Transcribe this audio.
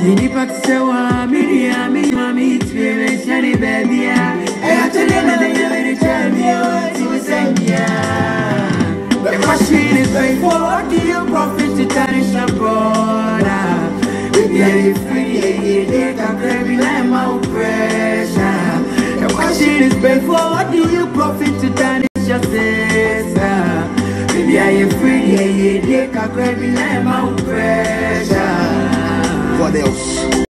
Mini Paxawa, Miriam, Mammy, Shani, baby. I tell you, I tell you, to send ya. The machine is very forward to your profit to tarnish a border. If you're free, you can't grab me like my pressure. The machine is very forward to you.